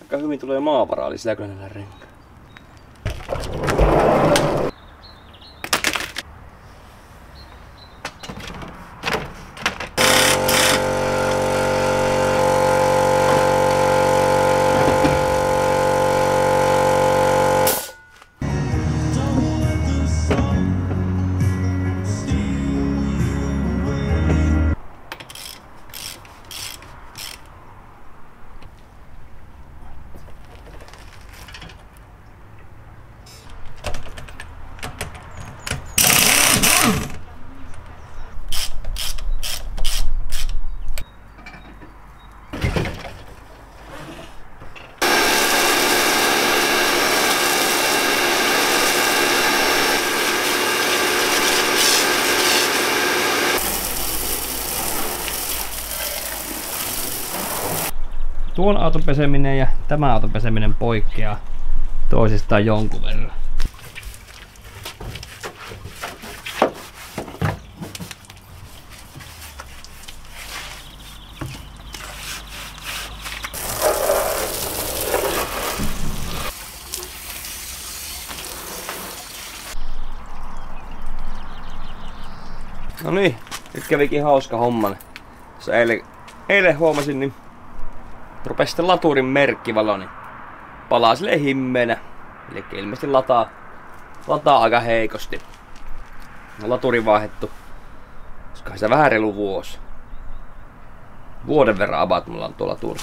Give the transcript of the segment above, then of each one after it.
aika hyvin tulee maavaraa, eli sitä kyllä näillä renkaan. Tuon auton peseminen ja tämä auton peseminen poikkeaa toisistaan jonkun verran. No niin, nyt kävikin hauska homma. Eilen huomasin, niin rupesi sitten laturin merkkivalo, niin palaa silleen himmeenä. Eli ilmeisesti lataa aika heikosti. Laturi vaihdettu. Olisikohan sitä vähän reilu vuosi. Vuoden verran about mulla on tuo laturi.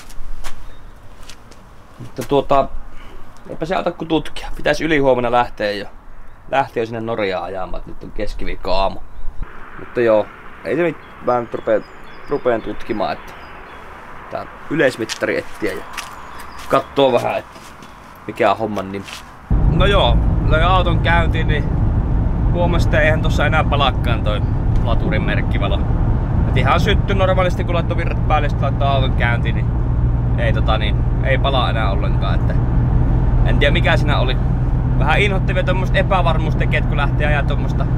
Mutta eipä se auta kuin tutkia. Pitäisi ylihuomenna lähteä jo sinne Norjaan ajamaan. Nyt on keskiviikko aamu. Mutta joo, ei se mitään, nyt rupeen tutkimaan, että tää yleismittari etsiä ja kattoo vähän, että mikä on homman nimi. No joo, löi auton käyntiin, niin huomasin, että eihän tossa enää palakkaan toi laturin merkkivalo. Et ihan sytty normaalisti, kun laittoi virrat päälle ja laittoi auton käyntiin, niin ei palaa enää ollenkaan. Että en tiedä mikä siinä oli. Vähän inhottavia tommoset epävarmuustekijät, kun lähtee ajaa tommosta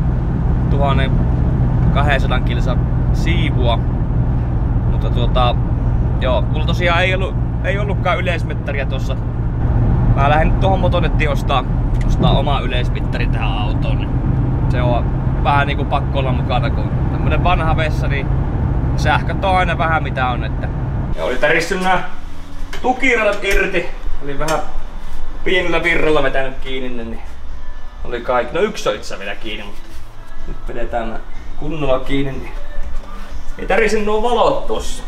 1200 kilsaa siivua. Mutta joo, mulla tosiaan ei ollutkaan yleismittaria tossa. Mä lähdin nyt tohon Motonettiin ostaa oma yleismittari tähän autoon. Niin se on vähän niinku pakko olla mukana, kun tämmönen vanha vessa, niin sähköt on aina vähän mitä on. Että ja oli tärissyt nää tukiradat irti. Oli vähän pienellä virralla vetänyt kiinni, niin oli kaikki. No yksi on itse vielä kiinni, mutta nyt vedetään kunnolla kiinni, niin ei tärissyt nuo valot tossa.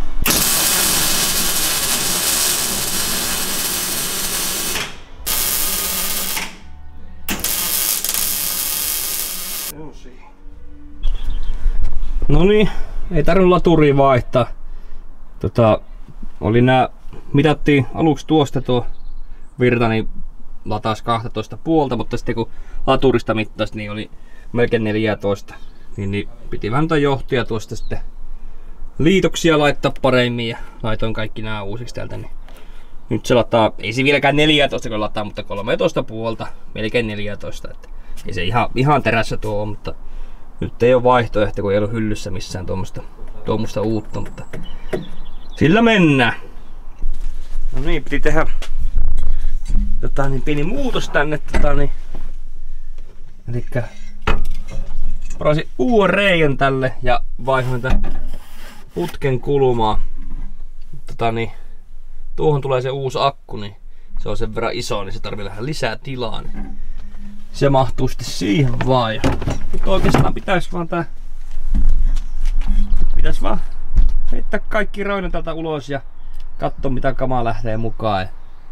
No niin, ei tarvinnut laturia vaihtaa. Oli mitattiin aluksi tuosta tuo virta, niin lataas 12,5, mutta sitten kun laturista mittasi, niin oli melkein 14. Niin piti vähän johtia tuosta sitten liitoksia laittaa paremmin ja laitoin kaikki nämä uusiksi täältä. Niin nyt se lataa, ei se vieläkään 14 kun lataa, mutta 13,5, melkein 14. Että ei se ihan terässä tuo, mutta nyt ei ole vaihtoehto, kun ei ole hyllyssä missään tuommoista uutta, mutta sillä mennään. No niin, piti tehdä pieni muutos tänne. Elikkä varasin uuden reiän tälle ja vaihdoin tämän putken kulmaa. Tuohon tulee se uusi akku, niin se on sen verran iso, niin se tarvii vähän lisää tilaa. Niin se mahtuu sitten siihen vaan. Nyt oikeastaan pitäis vaan heittää kaikki roina täältä ulos ja katsoa mitä kamaa lähtee mukaan.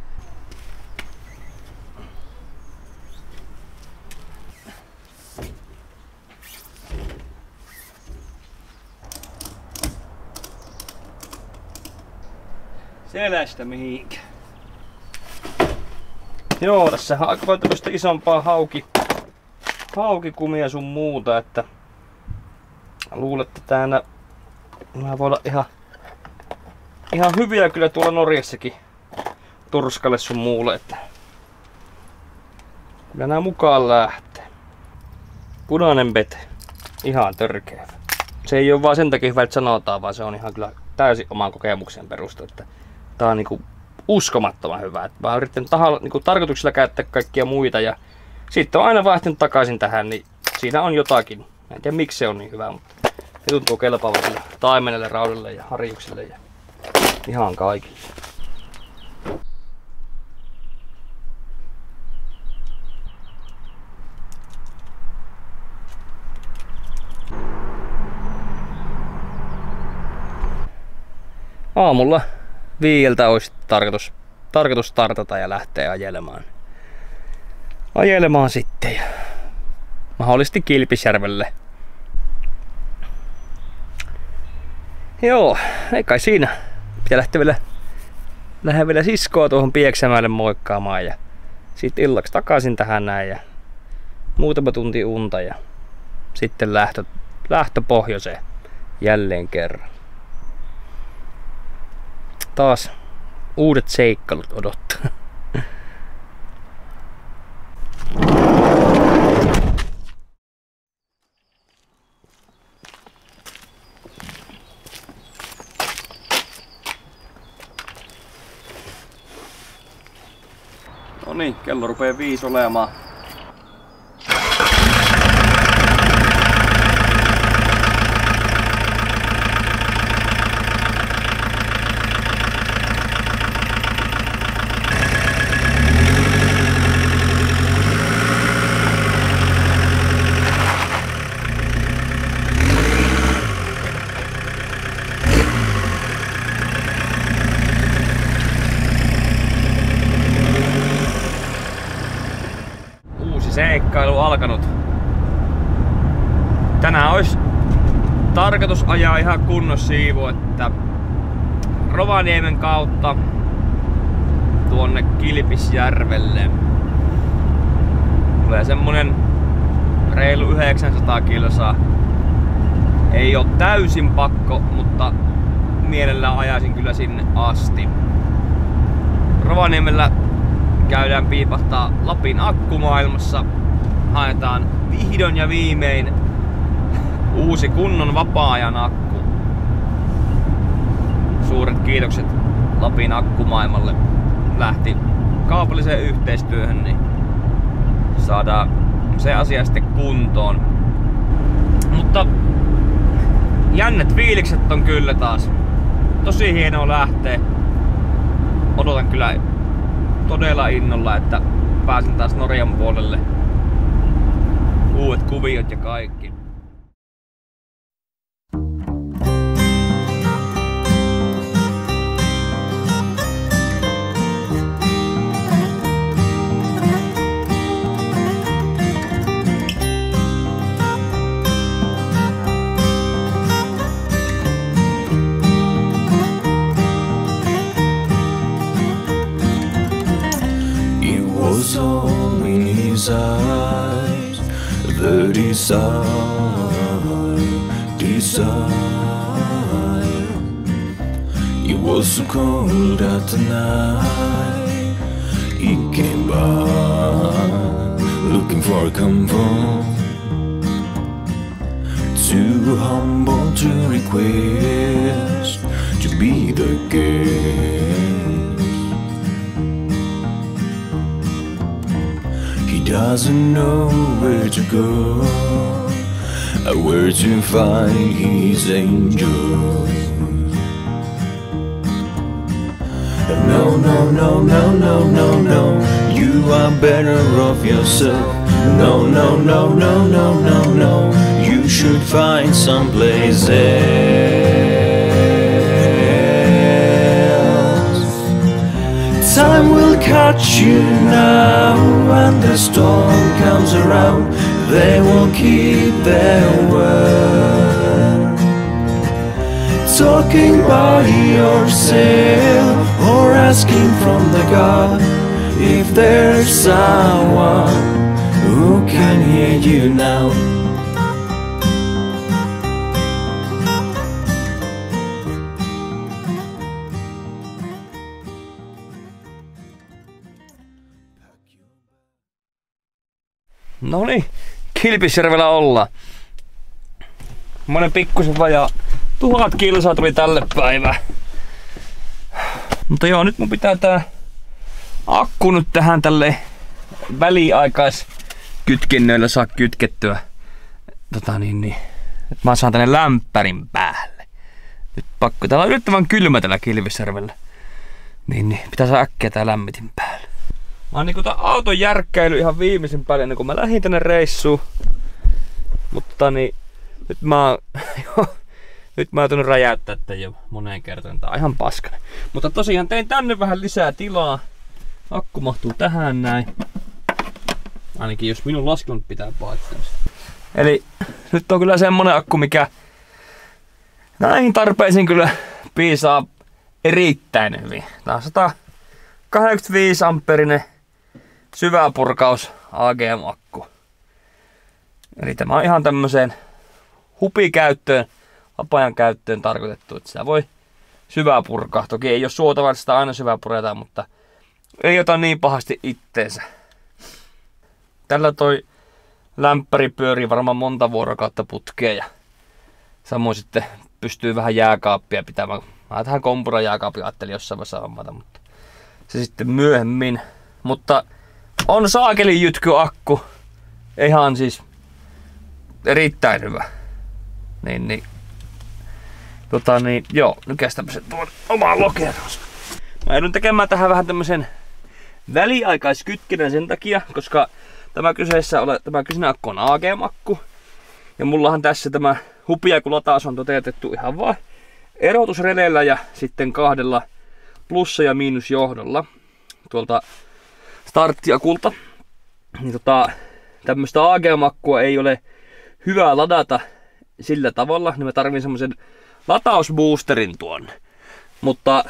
Selästä mihinkään. Joo, tässä on aika paljon tämmöistä isompaa haukikumia sun muuta, että luulen, että täällä voi olla ihan hyviä kyllä tuolla Norjassakin turskalle sun muulle, että kyllä nää mukaan lähtee. Punainen pete, ihan törkeä. Se ei ole vaan sen takia hyvä, että sanotaan, vaan se on ihan kyllä täysin oman kokemuksen perusta, että tää on niinku uskomattoman hyvä. Mä oon yrittänyt niin tarkoituksella käyttää kaikkia muita ja sitten on aina vaihtunut takaisin tähän, niin siinä on jotakin. En tiedä miksi se on niin hyvä, mutta se tuntuu kelpaavan taimenelle, raudelle ja harjukselle ja ihan kaikille. Aamulla 5 olisi tarkoitus startata ja lähteä ajelemaan sitten ja mahdollisesti Kilpisjärvelle. Joo, ei kai siinä. Pitää lähteä vielä siskoa tuohon Pieksämäelle moikkaamaan ja sitten illaksi takaisin tähän näin ja muutama tunti unta ja sitten lähtö pohjoiseen jälleen kerran. Taas uudet seikkailut odottaa. No niin, kello rupeaa 5 olemaan. Seikkailu alkanut. Tänään olisi tarkoitus ajaa ihan kunnon siivu, että Rovaniemen kautta tuonne Kilpisjärvelle. Tulee semmonen reilu 900 kilsaa. Ei oo täysin pakko, mutta mielellään ajaisin kyllä sinne asti. Rovaniemellä käydään piipahtaa Lapin akkumaailmassa. Haetaan vihdoin ja viimein uusi kunnon vapaa-ajan akku. Suuret kiitokset Lapin akkumaailmalle. Lähti kaupalliseen yhteistyöhön, niin saadaan se asia sitten kuntoon. Mutta jännät fiilikset on kyllä taas. Tosi hienoa lähteä. Odotan kyllä todella innolla, että pääsen taas Norjan puolelle. Uudet kuviot ja kaikki. All in his eyes, the desire. It was so cold at the night. He came by, looking for comfort. Too humble to request to be the guest. Doesn't know where to go, where to find his angel. No, no, no, no, no, no, no, you are better off yourself. No, no, no, no, no, no, no, you should find someplace else. Time will catch you now, when the storm comes around. They won't keep their word. Talking by yourself, or asking from the God if there's someone who can hear you now. Noniin, Kilpisjärvellä ollaan. Monen pikkusen vajaa 1000 kilsaa tuli tälle päivään. Mutta joo, nyt mun pitää tää akku nyt tähän tälle väliaikaiskytkennöillä saa kytkettyä. Että mä saan tänne lämpärin päälle. Nyt pakko. Täällä on yllättävän kylmä tällä Kilpisjärvellä. Niin, pitää saada äkkiä tää lämmitin päälle. Mä oon niinku tää auton järkkäily ihan viimeisen päälle ennen kuin mä lähdin tänne reissuun. Mutta nyt mä oon tullut räjäyttää tän jo moneen kertaan. Tää on ihan paskanen. Mutta tosiaan tein tänne vähän lisää tilaa. Akku mahtuu tähän näin. Ainakin jos minun laskelmat pitää paikkansa. Eli nyt on kyllä semmonen akku, mikä näihin tarpeisiin kyllä piisaa erittäin hyvin. Tää on 185 amperinen syväpurkaus AGM-akku. Eli tämä on ihan tämmöiseen hupikäyttöön, vapaa-ajan käyttöön tarkoitettu, että sitä voi syvää purkaa. Toki ei ole suotavaa, että sitä aina syvää puretaan, mutta ei ota niin pahasti itteensä. Tällä toi lämpäri pyörii varmaan monta vuorokautta putkea ja samoin sitten pystyy vähän jääkaappia pitämään. Mä tähän kompuran jääkaapin ajattelin jossain vaiheessa hommata, mutta se sitten myöhemmin. Mutta on saakeli jytky akku. Ihan siis erittäin hyvä. Joo, nykästäpä se tuon omaan lokeroonsa. Mä joudun tekemään tähän vähän tämmösen väliaikaiskytkennän sen takia, koska tämä kyseinen akku on AGM-akku. Ja mullahan tässä tämä hupiakulataus on toteutettu ihan vaan erotusreleillä ja sitten 2 plussa- ja miinusjohdolla tuolta starttiakulta. Niin tämmöstä AGM-akkua ei ole hyvä ladata sillä tavalla, niin mä tarvin semmosen latausboosterin tuonne. Mutta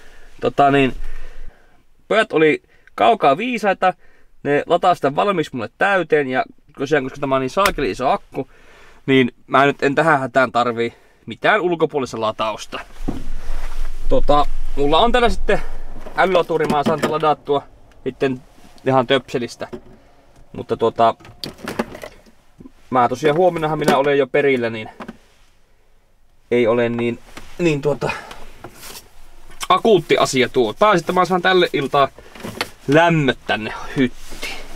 pojat oli kaukaa viisaita, ne lataa sitä valmiiksi mulle täyteen ja tosiaan koska tämä on niin saakeli iso akku, niin mä nyt en tähän hätään tarvii mitään ulkopuolista latausta. Mulla on täällä sitten älylaturi, mä saan ladattua sitten ihan töpselistä. Mutta mä tosiaan huomennahan minä olen jo perillä, niin ei ole niin akuutti asia tuo. Pääsin, että mä saan tälle iltaa lämmöt tänne hyttiin.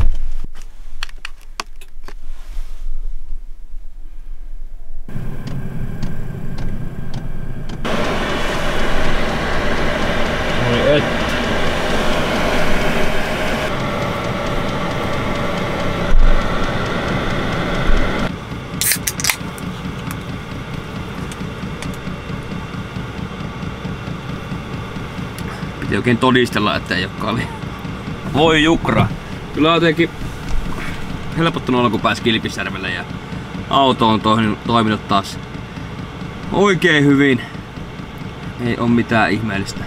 Piti oikein todistella, että ei olekaan oli. Voi jukra. Kyllä on jotenkin helpottunut olla, kun pääsi Kilpisjärvelle ja auto on toiminut taas oikein hyvin. Ei ole mitään ihmeellistä.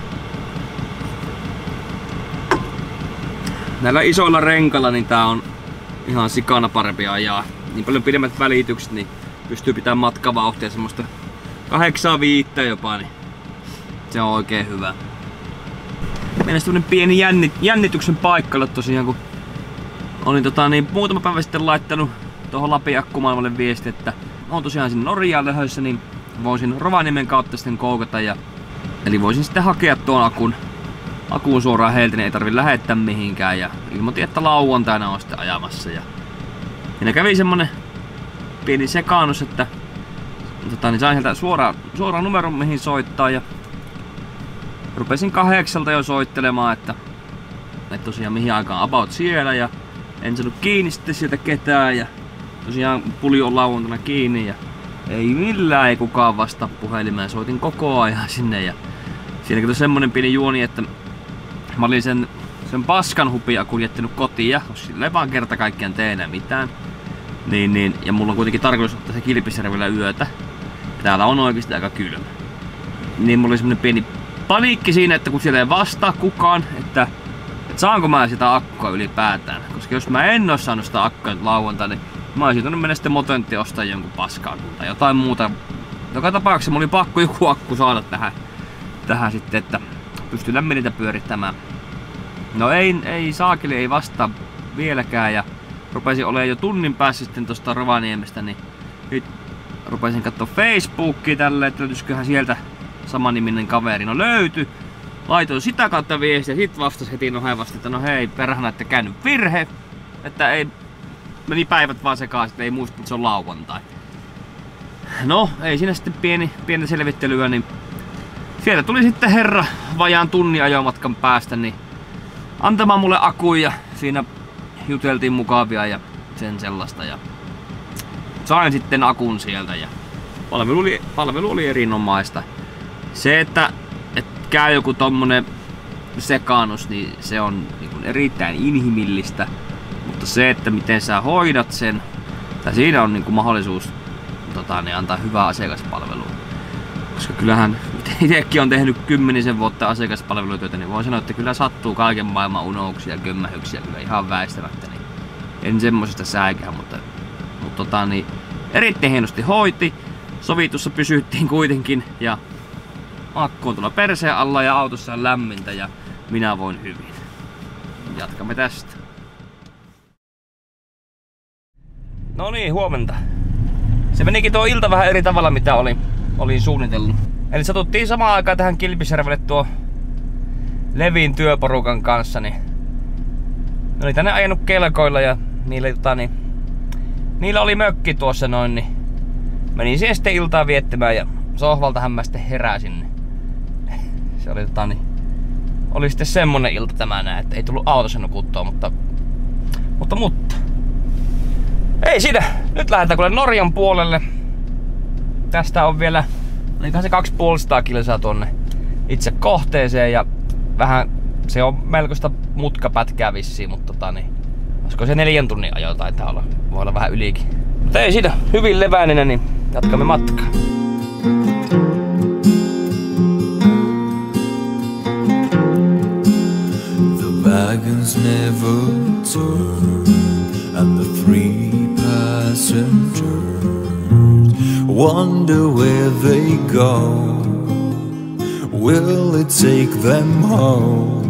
Näillä isoilla renkalla niin tää on ihan sikana parempi ajaa. Niin paljon pidemmät välitykset, niin pystyy pitämään matkavauhtia semmoista 8-5 jopa, niin se on oikein hyvä. Meillä on tämmönen pieni jännityksen paikalla tosiaan, kun olin muutama päivä sitten laittanut tuohon Lapin akkumaailmalle viesti, että on tosiaan sinne Norjaan lähdössä, niin voisin Rovaniemen kautta sitten koukata eli voisin sitten hakea tuon akun suoraan heiltä, niin ei tarvi lähettää mihinkään ja ilmoitin, että lauantaina on sitten ajamassa ja siinä kävi semmonen pieni sekaannus, että niin sain sieltä suoraan numeron mihin soittaa ja rupesin 8 jo soittelemaan, että tosiaan mihin aikaan about siellä ja en saanut kiinni sitten sieltä ketään ja tosiaan puli on lauantaina kiinni ja ei kukaan vastaa puhelimeen, soitin koko ajan sinne ja siinä tuli semmonen pieni juoni, että mä olin sen paskan hupia kuljettanut kotiin, koska sillä ei vaan kerta kaikkiaan tee enää mitään. Ja mulla on kuitenkin tarkoitus ottaa se Kilpisjärvellä yötä. Ja täällä on oikeesti aika kylmä. Niin mulla oli semmonen pieni paniikki siinä, että kun siellä ei vastaa kukaan, että saanko mä sitä akkua ylipäätään. Koska jos mä en oo saanut sitä akkua lauantaina, niin mä olisin tuonne mennä sitten Motontti ostaa jonkun paskaa tai jotain muuta. Joka tapauksessa mulla oli pakko joku akku saada tähän sitten, että pystyi lämminintä pyörittämään. No ei saakeli ei vastaa vieläkään ja rupesin olemaan jo tunnin päässä sitten tosta Rovaniemestä, niin nyt rupesin katsoa Facebookia tälleen, että löytyisiköhän sieltä samaniminen kaveri. No löytyi, laitoin sitä kautta viestiä, sit vastasi heti nohevasti, että no hei perhana, että käynyt virhe, että ei, meni päivät vaan sekaisin, että ei muista, että se on lauantai. No, ei siinä sitten pientä selvittelyä, niin sieltä tuli sitten herra vajaan tunnin ajomatkan päästä, niin antamaan mulle akuja, siinä juteltiin mukavia ja sen sellaista ja sain sitten akun sieltä ja palvelu oli erinomaista. Se, että käy joku tommonen sekaannus, niin se on niin erittäin inhimillistä, mutta se, että miten sä hoidat sen, tai siinä on niin mahdollisuus niin antaa hyvää asiakaspalvelua. Koska kyllähän itsekin on tehnyt 10 vuotta asiakaspalvelutyötä, niin voin sanoa, että kyllä sattuu kaiken maailman unouksia ja kömmähyksiä kyllä ihan väistämättä. Niin en semmosesta säikähän, mutta niin erittäin hienosti hoiti. Sovitussa pysyttiin kuitenkin ja akku on tuolla perseen alla ja autossa on lämmintä ja minä voin hyvin. Jatkamme tästä. No niin, huomenta. Se menikin tuo ilta vähän eri tavalla mitä olin suunnitellut. Eli satuttiin samaan aikaan tähän Kilpisjärvelle tuo Levin työporukan kanssa. Niin ne oli tänne ajanut kelkoilla ja niillä oli mökki tuossa noin. Niin menin siihen sitten iltaa viettämään ja sohvaltahan mä sitten heräsin. Niin se oli oli sitten semmonen ilta tämä näin, että ei tullut autossa nukuttua, mutta ei siinä. Nyt lähdetään kuule Norjan puolelle. Tästä on vielä, olikohan se 250 kilsaa tuonne itse kohteeseen ja vähän, se on melkoista mutkapätkää vissiin, mutta niin, olisiko se 4 tunnin ajo taitaa olla, voi olla vähän ylikin. Mutta ei siinä, hyvin leväinen, niin jatkamme matkaa. Wagons never turn, and the 3 passengers wonder where they go. Will it take them home?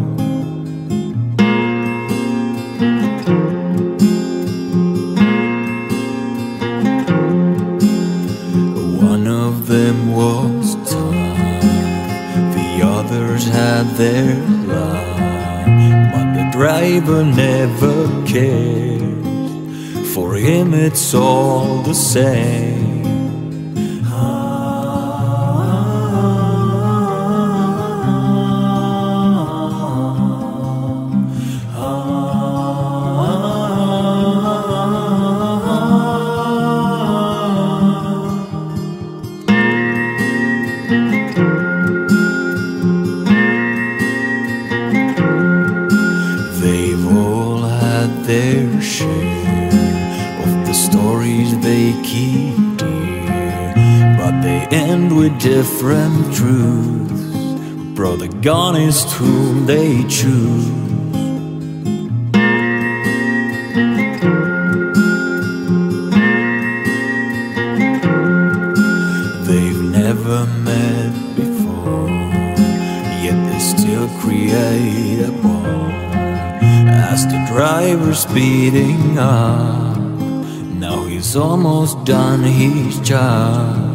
One of them was tough, the others had their luck, but the driver never cares. For him it's all the same. They've all had their share of the stories they keep dear, but they end with different truths. Protagonist whom they choose. They've never met before, yet they still create a bond. As the driver's speeding up, now he's almost done his job.